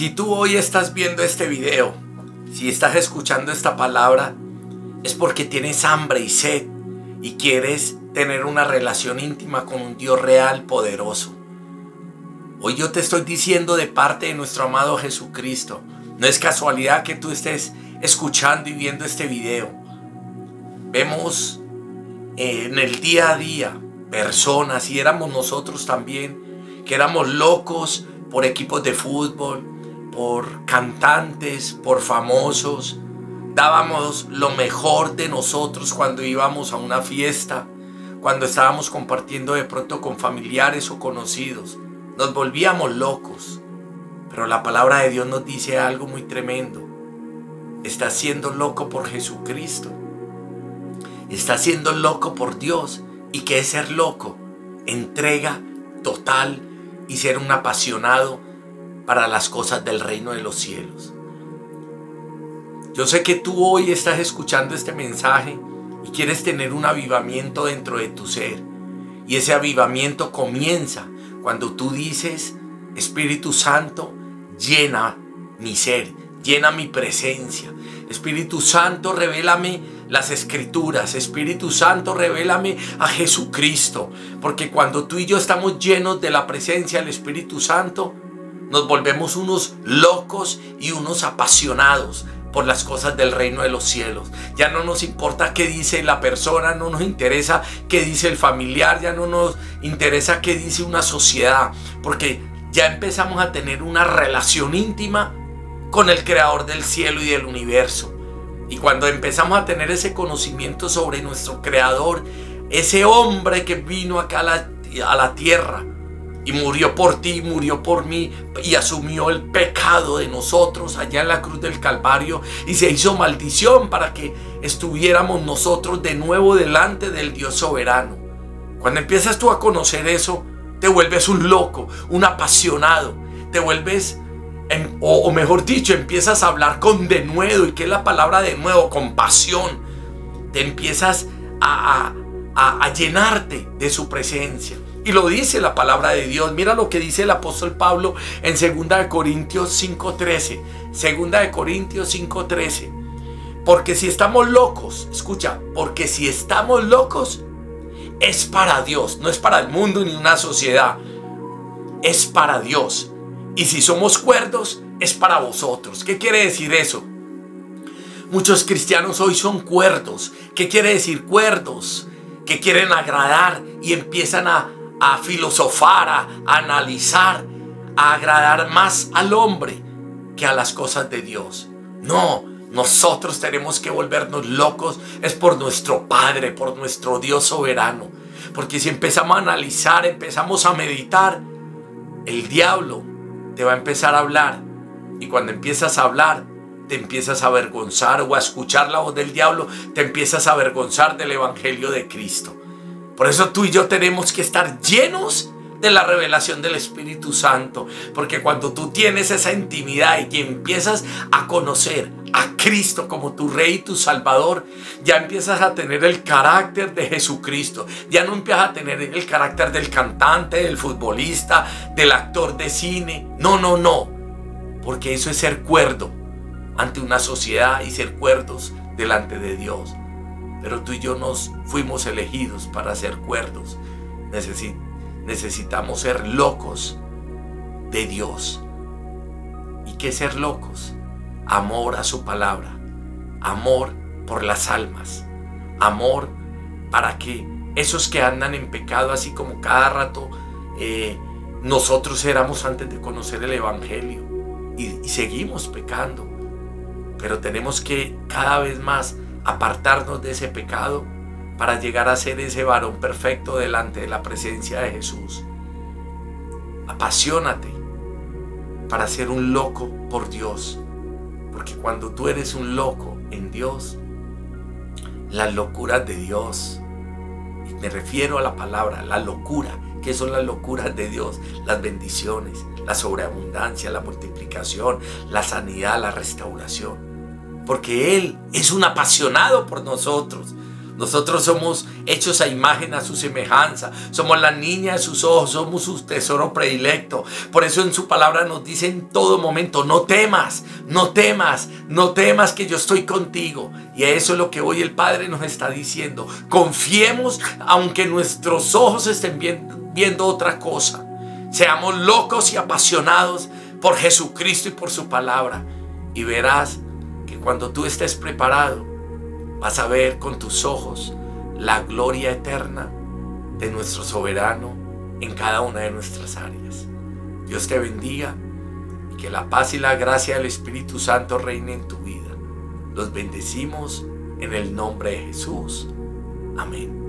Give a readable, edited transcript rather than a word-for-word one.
Si tú hoy estás viendo este video, si estás escuchando esta palabra, es porque tienes hambre y sed y quieres tener una relación íntima con un Dios real, poderoso. Hoy yo te estoy diciendo de parte de nuestro amado Jesucristo. No es casualidad que tú estés escuchando y viendo este video. Vemos en el día a día personas, y éramos nosotros también, que éramos locos por equipos de fútbol, por cantantes, por famosos. Dábamos lo mejor de nosotros cuando íbamos a una fiesta, cuando estábamos compartiendo de pronto con familiares o conocidos. Nos volvíamos locos. Pero la palabra de Dios nos dice algo muy tremendo. Estás siendo loco por Jesucristo. Estás siendo loco por Dios. ¿Y qué es ser loco? Entrega total y ser un apasionado para las cosas del reino de los cielos. Yo sé que tú hoy estás escuchando este mensaje y quieres tener un avivamiento dentro de tu ser. Y ese avivamiento comienza cuando tú dices: Espíritu Santo, llena mi ser, llena mi presencia. Espíritu Santo, revélame las Escrituras. Espíritu Santo, revélame a Jesucristo. Porque cuando tú y yo estamos llenos de la presencia del Espíritu Santo, nos volvemos unos locos y unos apasionados por las cosas del reino de los cielos. Ya no nos importa qué dice la persona, no nos interesa qué dice el familiar, ya no nos interesa qué dice una sociedad, porque ya empezamos a tener una relación íntima con el creador del cielo y del universo. Y cuando empezamos a tener ese conocimiento sobre nuestro creador, ese hombre que vino acá a la tierra y murió por ti, murió por mí y asumió el pecado de nosotros allá en la cruz del Calvario y se hizo maldición para que estuviéramos nosotros de nuevo delante del Dios soberano. Cuando empiezas tú a conocer eso, te vuelves un loco, un apasionado, te vuelves, o mejor dicho, empiezas a hablar con denuedo. ¿Y qué es la palabra denuedo? Con pasión. Te empiezas a llenarte de su presencia. Y lo dice la palabra de Dios. Mira lo que dice el apóstol Pablo en 2 Corintios 5:13. 2 Corintios 5:13. Porque si estamos locos, escucha, porque si estamos locos, es para Dios, no es para el mundo ni una sociedad. Es para Dios. Y si somos cuerdos, es para vosotros. ¿Qué quiere decir eso? Muchos cristianos hoy son cuerdos. ¿Qué quiere decir cuerdos? Que quieren agradar y empiezan a filosofar, a analizar, a agradar más al hombre que a las cosas de Dios. No, nosotros tenemos que volvernos locos. Es por nuestro Padre, por nuestro Dios soberano. Porque si empezamos a analizar, empezamos a meditar, el diablo te va a empezar a hablar. Y cuando empiezas a hablar, te empiezas a avergonzar, o a escuchar la voz del diablo, te empiezas a avergonzar del evangelio de Cristo. Por eso tú y yo tenemos que estar llenos de la revelación del Espíritu Santo. Porque cuando tú tienes esa intimidad y empiezas a conocer a Cristo como tu Rey y tu Salvador, ya empiezas a tener el carácter de Jesucristo. Ya no empiezas a tener el carácter del cantante, del futbolista, del actor de cine. No, no, no. Porque eso es ser cuerdo ante una sociedad y ser cuerdos delante de Dios. Pero tú y yo nos fuimos elegidos para ser cuerdos. Necesitamos ser locos de Dios. ¿Y qué es ser locos? Amor a su palabra. Amor por las almas. Amor para que esos que andan en pecado, así como cada rato nosotros éramos antes de conocer el evangelio. Y seguimos pecando. Pero tenemos que cada vez más apartarnos de ese pecado para llegar a ser ese varón perfecto delante de la presencia de Jesús. Apasionate para ser un loco por Dios, porque cuando tú eres un loco en Dios, las locuras de Dios, y me refiero a la palabra, la locura, ¿qué son las locuras de Dios? Las bendiciones, la sobreabundancia, la multiplicación, la sanidad, la restauración. Porque Él es un apasionado por nosotros. Nosotros somos hechos a imagen, a su semejanza. Somos la niña de sus ojos, somos su tesoro predilecto. Por eso en su palabra nos dice en todo momento, no temas, no temas, no temas que yo estoy contigo. Y eso es lo que hoy el Padre nos está diciendo. Confiemos aunque nuestros ojos estén viendo otra cosa. Seamos locos y apasionados por Jesucristo y por su palabra. Y verás que cuando tú estés preparado, vas a ver con tus ojos la gloria eterna de nuestro soberano en cada una de nuestras áreas. Dios te bendiga y que la paz y la gracia del Espíritu Santo reine en tu vida. Los bendecimos en el nombre de Jesús. Amén.